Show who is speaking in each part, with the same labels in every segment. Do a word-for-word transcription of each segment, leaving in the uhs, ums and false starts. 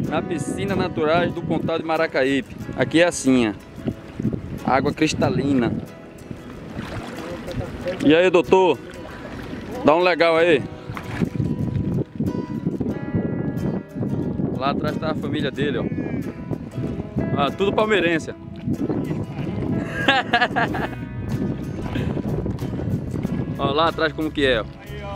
Speaker 1: na piscina naturais do Condado de Maracaípe. Aqui é assim, ó. Água cristalina. E aí, doutor? Dá um legal aí. Lá atrás tá a família dele, ó. Ah, tudo palmeirense. Ó, lá atrás como que é, ó.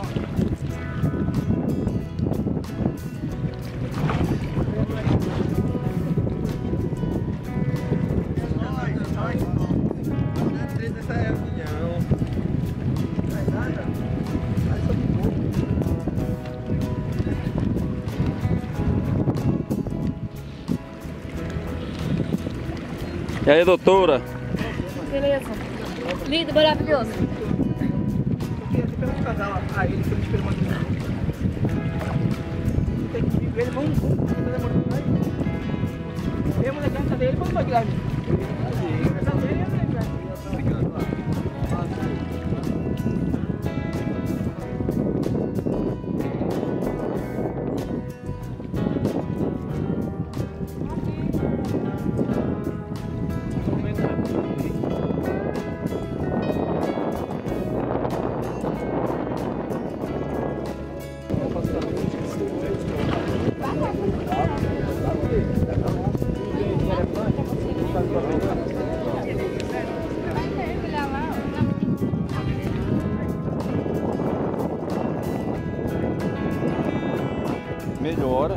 Speaker 1: E aí, doutora?
Speaker 2: Beleza. Lindo, maravilhoso.
Speaker 3: Ah, ele foi me esperando aqui. Tem que ver, vamos, vamos, vamos legal, cadê ele? Vamos pegar ele.
Speaker 1: Melhora.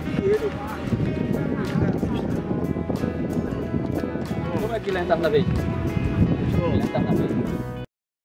Speaker 1: Como é que ele entrava na vez?